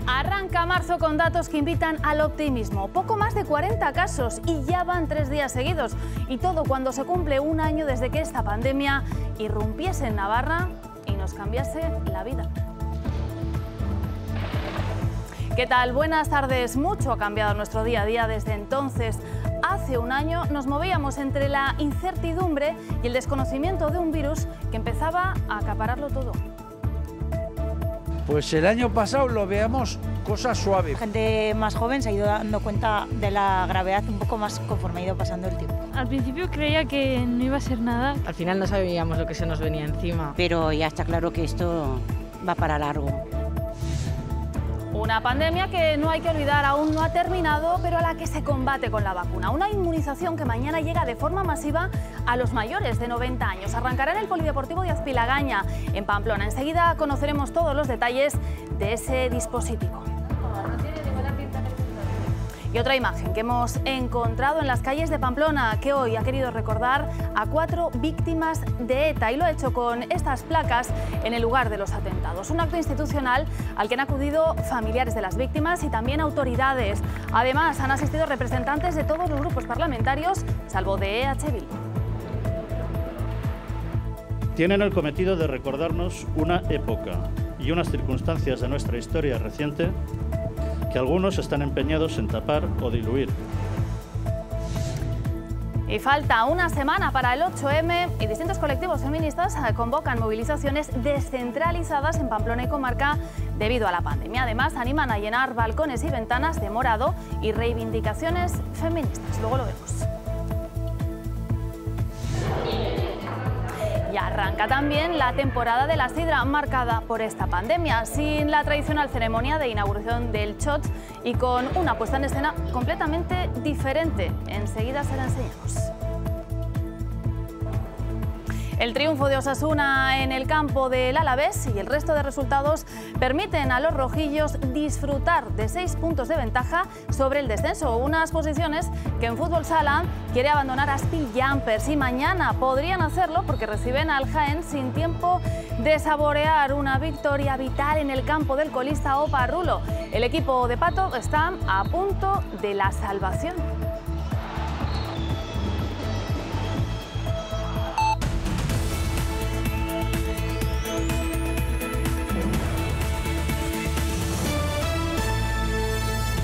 Arranca marzo con datos que invitan al optimismo. Poco más de 40 casos y ya van 3 días seguidos. Y todo cuando se cumple un año desde que esta pandemia irrumpiese en Navarra y nos cambiase la vida. ¿Qué tal? Buenas tardes. Mucho ha cambiado nuestro día a día desde entonces. Hace un año nos movíamos entre la incertidumbre y el desconocimiento de un virus que empezaba a acapararlo todo. Pues el año pasado lo veamos cosas suaves. La gente más joven se ha ido dando cuenta de la gravedad un poco más conforme ha ido pasando el tiempo. Al principio creía que no iba a ser nada. Al final no sabíamos lo que se nos venía encima. Pero ya está claro que esto va para largo. Una pandemia que no hay que olvidar aún no ha terminado, pero a la que se combate con la vacuna. Una inmunización que mañana llega de forma masiva a los mayores de 90 años. Arrancará en el Polideportivo de Azpilagaña, en Pamplona. Enseguida conoceremos todos los detalles de ese dispositivo. Y otra imagen que hemos encontrado en las calles de Pamplona, que hoy ha querido recordar a 4 víctimas de ETA y lo ha hecho con estas placas en el lugar de los atentados. Un acto institucional al que han acudido familiares de las víctimas y también autoridades. Además, han asistido representantes de todos los grupos parlamentarios, salvo de EH Bildu. Tienen el cometido de recordarnos una época y unas circunstancias de nuestra historia reciente que algunos están empeñados en tapar o diluir. Y falta una semana para el 8M y distintos colectivos feministas convocan movilizaciones descentralizadas en Pamplona y comarca debido a la pandemia. Además, animan a llenar balcones y ventanas de morado y reivindicaciones feministas. Luego lo vemos. Y arranca también la temporada de la sidra marcada por esta pandemia, sin la tradicional ceremonia de inauguración del Chot y con una puesta en escena completamente diferente. Enseguida se la enseñamos. El triunfo de Osasuna en el campo del Alavés y el resto de resultados permiten a los rojillos disfrutar de 6 puntos de ventaja sobre el descenso. Unas posiciones que en fútbol sala quiere abandonar a Spiljumpers y mañana podrían hacerlo porque reciben al Jaén sin tiempo de saborear una victoria vital en el campo del colista Oparrulo. El equipo de Pato está a punto de la salvación.